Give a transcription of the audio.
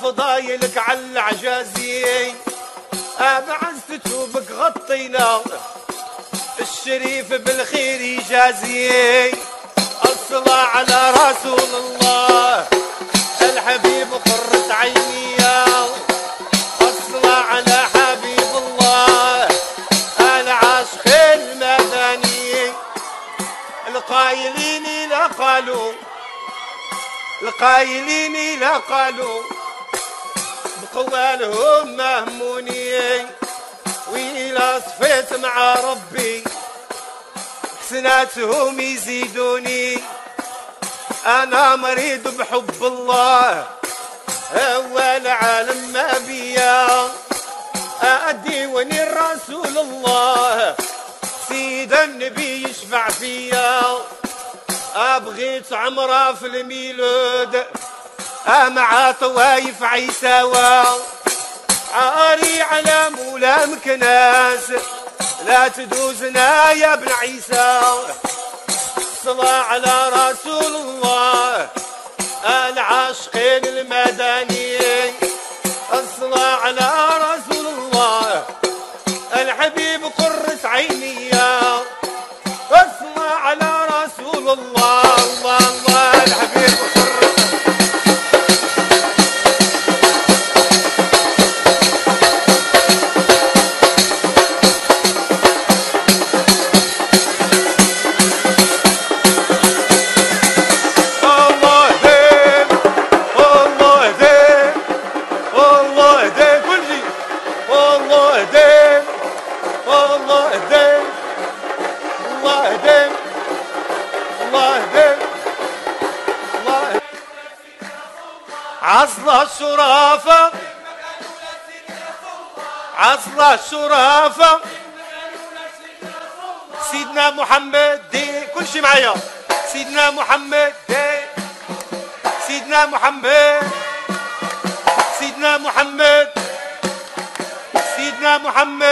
فضايلك على العجازي بعزته بك غطينا الشريف بالخير يجازي الصلاة على رسول الله الحبيب قرة عيني الصلاة على حبيب الله العاشق المدني القايلين لا قالوا القايلين لا قالوا بقوالهم مهموني وإلا صفيت مع ربي حسناتهم يزيدوني أنا مريض بحب الله هو العالم ما بيا أديوني الرسول الله سيد النبي يشفع فيا أبغيت عمره في الميلود مع طوايف عيساوى عاري على مولا مكناس لا تدوزنا يا ابن عيسى الصلاة على رسول الله العاشقين المدني الصلاة على رسول الله الحبيب قرة عيني الصلاة على رسول الله الله الله الحبيب قرة عصلة الشرافة عصلة الشرافة سيدنا محمد دي كل شي معايا سيدنا محمد دي سيدنا محمد سيدنا محمد سيدنا محمد